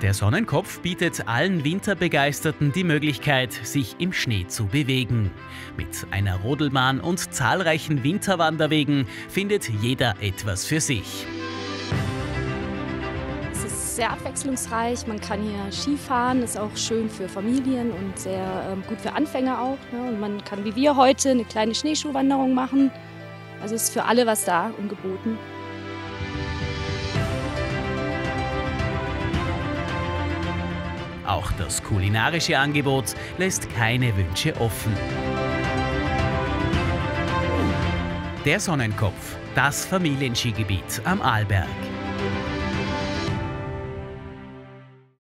Der Sonnenkopf bietet allen Winterbegeisterten die Möglichkeit, sich im Schnee zu bewegen. Mit einer Rodelbahn und zahlreichen Winterwanderwegen findet jeder etwas für sich. Es ist sehr abwechslungsreich, man kann hier Skifahren, ist auch schön für Familien und sehr gut für Anfänger auch. Ne? Und man kann wie wir heute eine kleine Schneeschuhwanderung machen. Also ist für alle was da und geboten. Auch das kulinarische Angebot lässt keine Wünsche offen. Der Sonnenkopf, das Familienskigebiet am Arlberg.